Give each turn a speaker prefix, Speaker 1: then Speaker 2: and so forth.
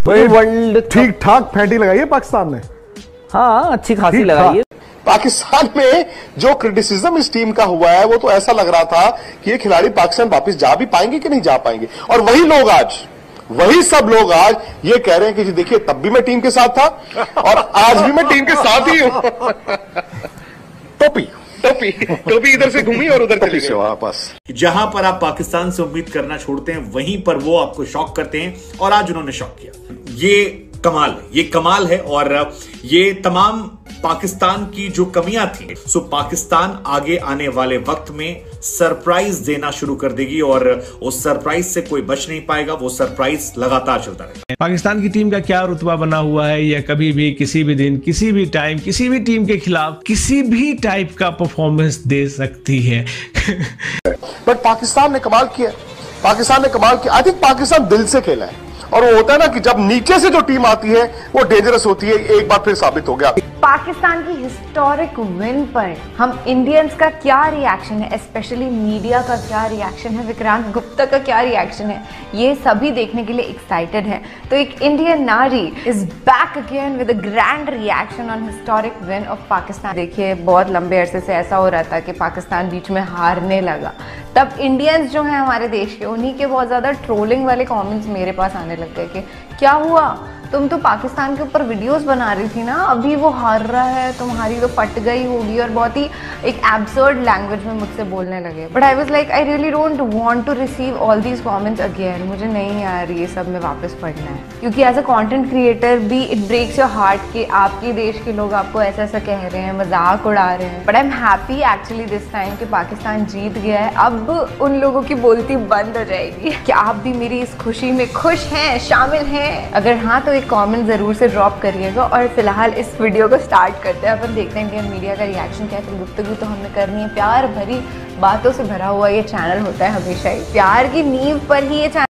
Speaker 1: World
Speaker 2: ठीक ठाक फैंटी लगाई है पाकिस्तान ने।
Speaker 1: हाँ, अच्छी खासी लगाई है।
Speaker 3: पाकिस्तान में जो क्रिटिसिज्म इस टीम का हुआ है वो तो ऐसा लग रहा था कि ये खिलाड़ी पाकिस्तान वापस जा भी पाएंगे कि नहीं जा पाएंगे, और वही सब लोग आज ये कह रहे हैं कि जी देखिए तब भी मैं टीम के साथ था और आज भी मैं टीम के साथ ही हूं। टोपी इधर से घूमी और उधर चली गई वापस।
Speaker 4: जहां पर आप पाकिस्तान से उम्मीद करना छोड़ते हैं वहीं पर वो आपको शॉक करते हैं, और आज उन्होंने शॉक किया। ये कमाल है और ये तमाम पाकिस्तान की जो कमियां थी, सो पाकिस्तान आगे आने वाले वक्त में सरप्राइज देना शुरू कर देगी और उस सरप्राइज से कोई बच नहीं पाएगा। वो सरप्राइज लगातार चलता रहेगा।
Speaker 5: पाकिस्तान की टीम का क्या रुतबा बना हुआ है, यह कभी भी किसी भी दिन किसी भी टाइम किसी भी टीम के खिलाफ किसी भी टाइप का परफॉर्मेंस दे सकती है।
Speaker 3: बट पाकिस्तान ने कमाल किया, आई थिंक पाकिस्तान दिल से खेला है, और वो होता है ना कि जब नीचे से जो टीम आती है वो डेंजरस होती है। एक बार फिर साबित हो गया।
Speaker 6: पाकिस्तान की हिस्टोरिक विन पर हम इंडियंस का क्या रिएक्शन है, स्पेशली मीडिया का क्या रिएक्शन है, विक्रांत गुप्ता का क्या रिएक्शन है, ये सभी देखने के लिए एक्साइटेड है। तो एक इंडियन नारी is back again with a grand reaction on historic win of Pakistan. देखिए, बहुत लंबे अरसे से ऐसा हो रहा था कि पाकिस्तान बीच में हारने लगा, तब इंडियंस जो हैं हमारे देश के, उन्हीं के बहुत ज़्यादा ट्रोलिंग वाले कमेंट्स मेरे पास आने लग गए कि क्या हुआ, तुम तो पाकिस्तान के ऊपर वीडियोस बना रही थी ना, अभी वो हार रहा है, तुम्हारी तो फट गई होगी, और बहुत ही एक एब्सर्ड लैंग्वेज में मुझसे बोलने लगे। But I was like I really don't want to receive all these comments again. मुझे नहीं यार ये सब में वापस पढ़ना है, क्योंकि एज अ कंटेंट क्रिएटर भी इट ब्रेक्स योर हार्ट कि आपके देश के लोग आपको ऐसा ऐसा कह रहे हैं, मजाक उड़ा रहे हैं। But I am happy actually this time कि पाकिस्तान जीत गया है। अब उन लोगों की बोलती बंद हो जाएगी। क्या आप भी मेरी इस खुशी में खुश हैं, शामिल हैं? अगर हाँ तो एक कमेंट जरूर से ड्रॉप करिएगा। और फिलहाल इस वीडियो को स्टार्ट करते हैं, अपन देखते हैं इंडियन मीडिया का रिएक्शन क्या है। फिर गुफ्तगू तो हमने करनी है, प्यार भरी बातों से भरा हुआ ये चैनल होता है हमेशा ही, प्यार की नींव पर ही ये चैनल